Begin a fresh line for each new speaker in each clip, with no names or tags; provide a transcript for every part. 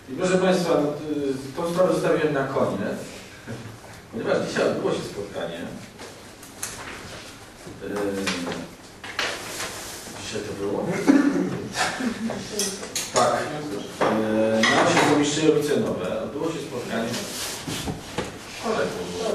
I proszę Państwa, no, tą sprawę zostawiłem na koniec, ponieważ dzisiaj odbyło się spotkanie. Dzisiaj to było? Tak. Na osiedlu Mistrzejowice Nowe odbyło się spotkanie. Wczoraj to było.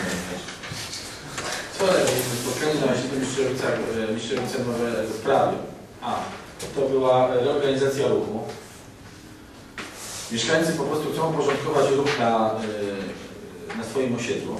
Wczoraj mieliśmy spotkanie na osiedlu Mistrzejowice Nowe w sprawie. To była reorganizacja ruchu. Mieszkańcy po prostu chcą porządkować ruch na swoim osiedlu.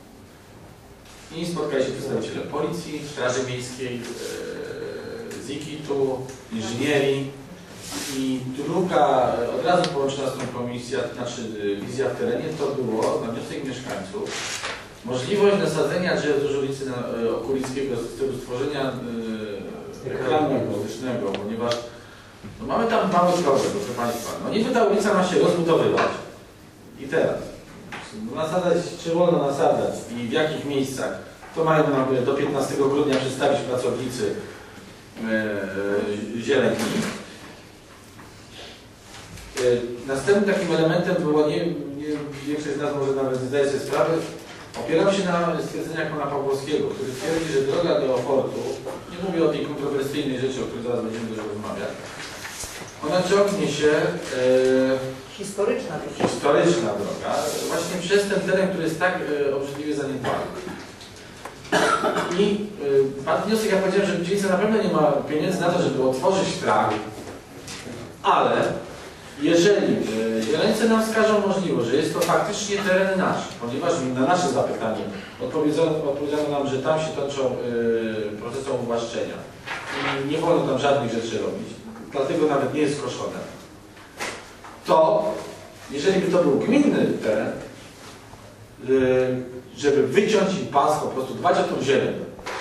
I spotkali się przedstawiciele Policji, Straży Miejskiej, ZIKIT-u, inżynierii. I druga, od razu połączona z tą komisją, znaczy wizja w terenie, to było na wniosek mieszkańców możliwość nasadzenia drzew wzdłuż ulicy Okulickiego w celu stworzenia ekranu akustycznego, ponieważ no, mamy tam mały problem, proszę Państwa. No niby ta ulica ma się rozbudowywać. I teraz, nasadzać, czy wolno nasadzać i w jakich miejscach, to mają do 15 grudnia przedstawić pracownicy zieleni. Następnym takim elementem było, większość z nas może nawet zdaje sobie sprawę, opieram się na stwierdzeniach pana Pawłowskiego, który twierdzi, że droga do portu, nie mówię o tej kontrowersyjnej rzeczy, o której zaraz będziemy dużo rozmawiać, ona ciągnie się historyczna droga, właśnie przez ten teren, który jest tak obrzydliwie zaniedbany. I pan wniosek, ja powiedziałem, że dzielnica na pewno nie ma pieniędzy na to, żeby otworzyć trakt, ale jeżeli zieleńcy nam wskażą możliwość, że jest to faktycznie teren nasz, ponieważ na nasze zapytanie odpowiedziano nam, że tam się toczą procesy uwłaszczenia i nie wolno tam żadnych rzeczy robić, dlatego nawet nie jest koszone, to jeżeli by to był gminny teren, żeby wyciąć im pas, po prostu dbać o tą zieleń.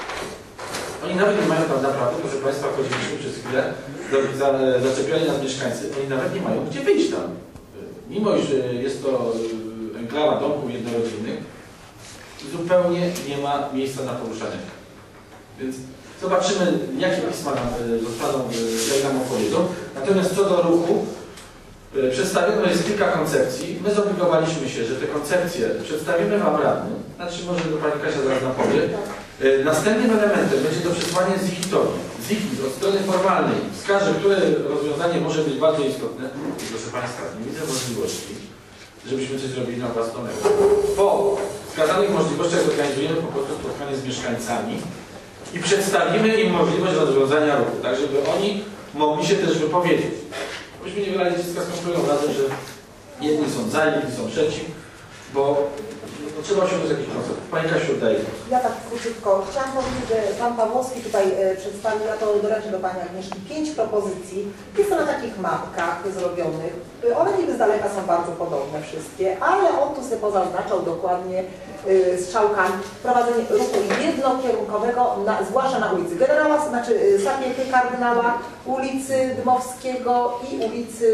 Oni nawet nie mają tam naprawdę, proszę Państwa, chodziliśmy przez chwilę, zaczepiali nas mieszkańcy, oni nawet nie mają gdzie wyjść tam. Mimo iż jest to enklawa domków jednorodzinnych, zupełnie nie ma miejsca na poruszanie. Więc zobaczymy, jakie pisma nam zostaną, jak nam opowiedzą. Natomiast co do ruchu, przedstawiono jest kilka koncepcji. My zobligowaliśmy się, że te koncepcje przedstawimy Wam radnym. Znaczy, może do Pani Kasia zaraz nam powie. Następnym elementem będzie to przesłanie ZIKIT-owi. ZIKIT od strony formalnej wskaże, które rozwiązanie może być bardzo istotne. I proszę Państwa, nie widzę możliwości, żebyśmy coś zrobili na własną rękę. Po wskazanych możliwościach zorganizujemy po prostu spotkanie z mieszkańcami i przedstawimy im możliwość rozwiązania ruchu, tak żeby oni mogli się też wypowiedzieć. Myśmy nie wylali dziecka z kąpielą razem, że jedni są za, inni są przeciw, bo no, trzeba osiągnąć jakiś koncept. Pani Kasiu, oddaję.
Ja tak króciutko. Chciałam powiedzieć, że Pan Pawłowski tutaj przedstawił, ja to doręczę do Pani Agnieszki, 5 propozycji. Jest to na takich mapkach zrobionych. One niby z daleka są bardzo podobne wszystkie, ale on tu sobie pozaznaczał dokładnie strzałkami prowadzenie ruchu jednokierunkowego, zwłaszcza na ulicy Generała, znaczy Sapienty Kardynała, ulicy Dmowskiego i ulicy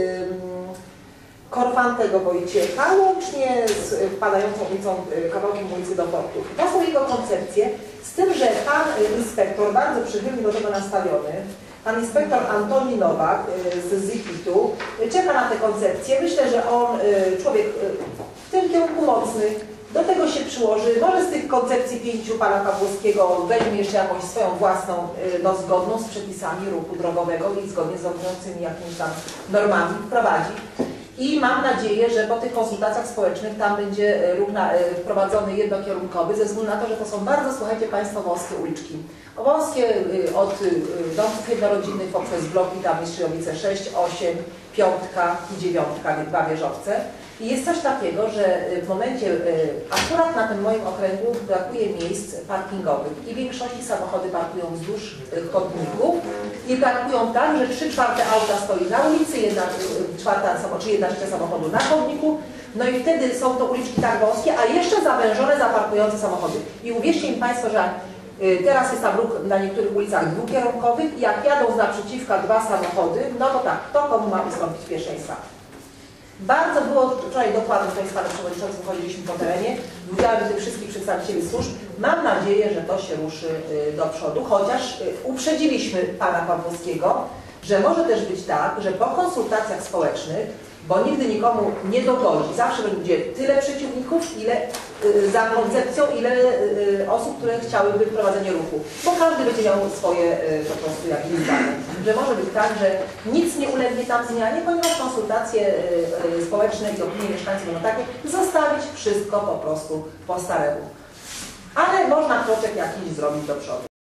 Korfantego Wojciecha, łącznie z wpadającą ulicą, kawałkiem ulicy do portu. To są jego koncepcje, z tym, że pan inspektor, bardzo przychylnie do tego nastawiony, pan inspektor Antoni Nowak z ZIKIT-u, czeka na te koncepcje. Myślę, że on, człowiek w tym kierunku mocny, do tego się przyłoży. Może z tych koncepcji 5 pana Pawłowskiego weźmie jeszcze jakąś swoją własną, no, zgodną z przepisami ruchu drogowego i zgodnie z obowiązującymi jakimiś tam normami wprowadzi. I mam nadzieję, że po tych konsultacjach społecznych tam będzie ruch wprowadzony jednokierunkowy, ze względu na to, że to są bardzo, słuchajcie Państwo, wąskie uliczki. Wąskie od domków jednorodzinnych poprzez bloki tam Mistrzejowice 6, 8, 5 i 9, 2 wieżowce. I jest coś takiego, że w momencie, akurat na tym moim okręgu brakuje miejsc parkingowych i w większości samochody parkują wzdłuż chodników i parkują tak, że 3/4 auta stoi na ulicy, 1/3 samochodu na chodniku, no i wtedy są to uliczki tak wąskie, a jeszcze zawężone za parkujące samochody. I uwierzcie mi Państwo, że teraz jest tam ruch na niektórych ulicach dwukierunkowych i jak jadą z naprzeciwka 2 samochody, no to tak, to komu ma ustąpić pierwszeństwa. Bardzo było wczoraj dokładnie, tutaj z Panem Przewodniczącym chodziliśmy po terenie, widziałem tych wszystkich przedstawicieli służb. Mam nadzieję, że to się ruszy do przodu, chociaż uprzedziliśmy Pana Pawłowskiego, że może też być tak, że po konsultacjach społecznych bo nigdy nikomu nie dogodzi. Zawsze będzie tyle przeciwników, ile za koncepcją, ile osób, które chciałyby wprowadzenie ruchu. Bo każdy będzie miał swoje po prostu jakieś zdanie. Że może być tak, że nic nie ulegnie tam zmianie, ponieważ konsultacje społeczne i opinie mieszkańców będą takie, zostawić wszystko po prostu po staremu. Ale można kroczek jakiś zrobić do przodu.